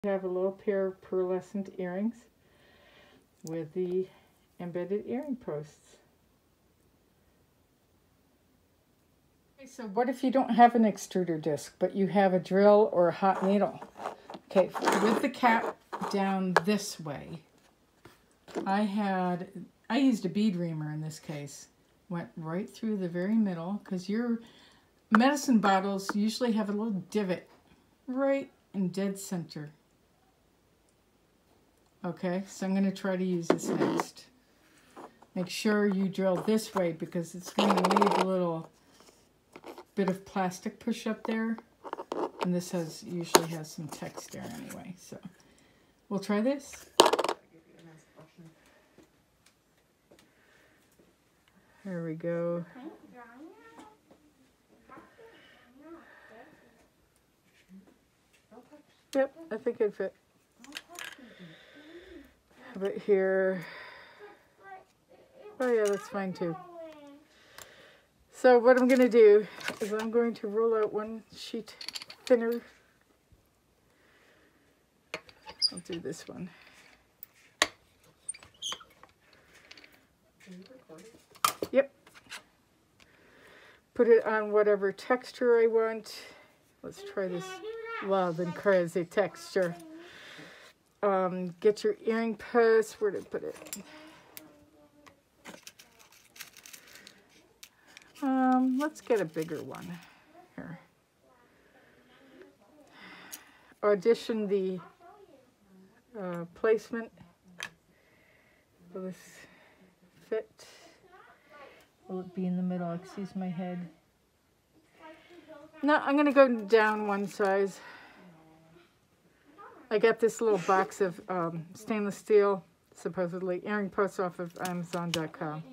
I have a little pair of pearlescent earrings with the embedded earring posts. Okay, so what if you don't have an extruder disc, but you have a drill or a hot needle? Okay, with the cap down this way, I used a bead reamer in this case. Went right through the very middle, because your medicine bottles usually have a little divot right in dead center. Okay, so I'm going to try to use this next. Make sure you drill this way because it's going to leave a little bit of plastic push up there. And this usually has some texture anyway, so we'll try this. There we go. Yep, I think it'd fit. How about here? Oh yeah, that's fine too. So what I'm going to do is I'm going to roll out one sheet thinner. I'll do this one. Yep. Put it on whatever texture I want. Let's try this wild and crazy texture. Get your earring post. Where did I put it? Let's get a bigger one here. Audition the placement. Will this fit? Will it be in the middle? Excuse my head. No, I'm going to go down one size. I got this little box of stainless steel, supposedly, earring posts off of Amazon.com.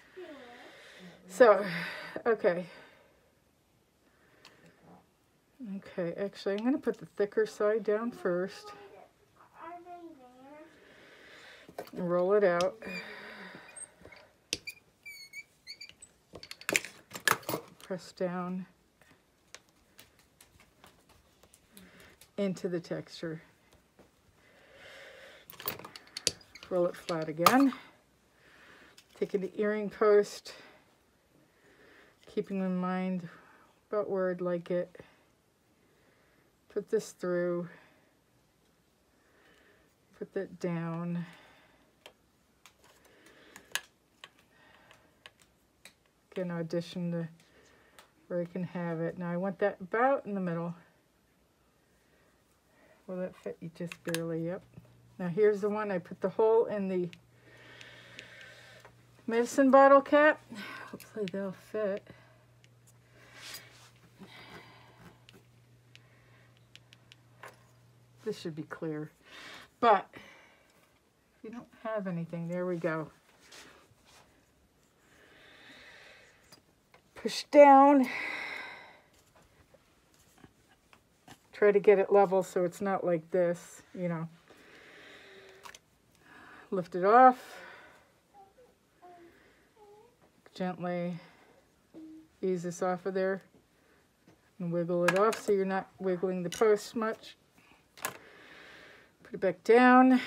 So, okay. Okay, actually, I'm going to put the thicker side down first. And roll it out. Press down into the texture. Roll it flat again. Taking the earring post, keeping in mind about where I'd like it. Put this through. Put that down. Again, audition to where I can have it. Now I want that about in the middle. Will that fit you just barely? Yep. Now here's the one I put the hole in the medicine bottle cap. Hopefully they'll fit. This should be clear. But if you don't have anything, there we go. Push down. Try to get it level so it's not like this, you know. Lift it off. Gently ease this off of there and wiggle it off so you're not wiggling the post much. Put it back down.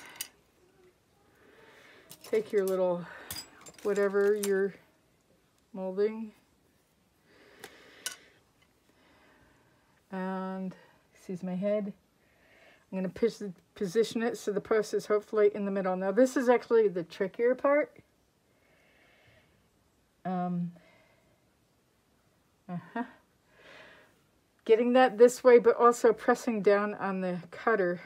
Take your little, whatever you're molding. And, excuse my head, I'm going to position it so the post is hopefully in the middle. Now this is actually the trickier part. Getting that this way, but also pressing down on the cutter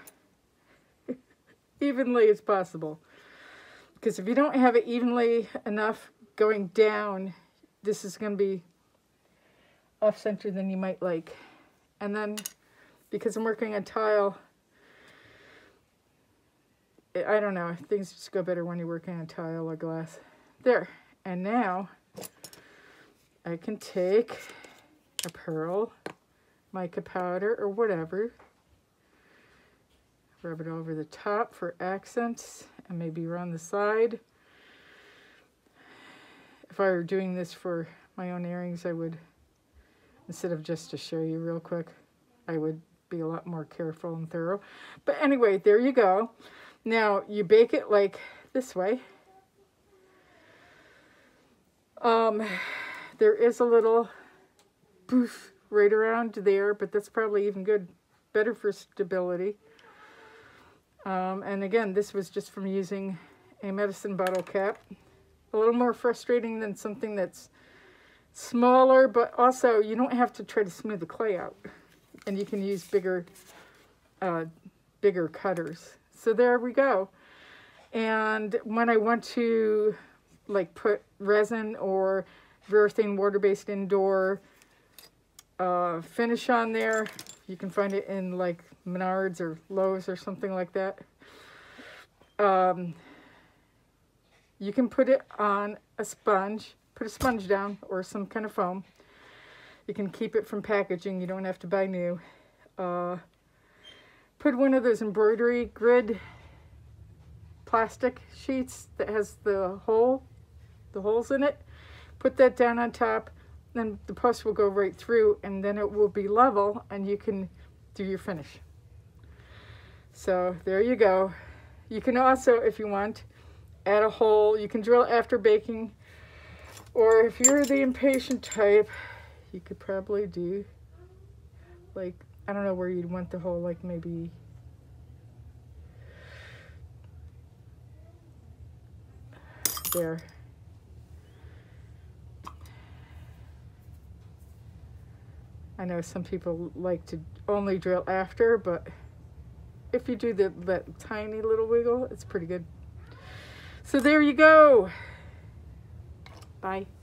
evenly as possible. Because if you don't have it evenly enough going down, this is going to be off center than you might like. And then, because I'm working on tile, I don't know, things just go better when you're working on tile or glass. There. And now, I can take a pearl, mica powder, or whatever. Rub it over the top for accents, and maybe around the side. If I were doing this for my own earrings, I would, instead of just to show you real quick, I would be a lot more careful and thorough. But anyway, there you go. Now you bake it like this way. There is a little poof right around there, but that's probably even good, better for stability. And again, this was just from using a medicine bottle cap. A little more frustrating than something that's smaller, but also you don't have to try to smooth the clay out. And you can use bigger cutters. So there we go. And when I want to like put resin or urethane water-based indoor finish on there, you can find it in like Menards or Lowe's or something like that. You can put it on a sponge, put a sponge down or some kind of foam. You can keep it from packaging, you don't have to buy new. Put one of those embroidery grid plastic sheets that has the holes in it. Put that down on top, then the post will go right through and then it will be level and you can do your finish. So there you go. You can also, if you want, add a hole. You can drill after baking, or if you're the impatient type, you could probably do like, I don't know where you'd want the hole, like maybe there. I know some people like to only drill after, but if you do that tiny little wiggle, it's pretty good. So there you go. Bye.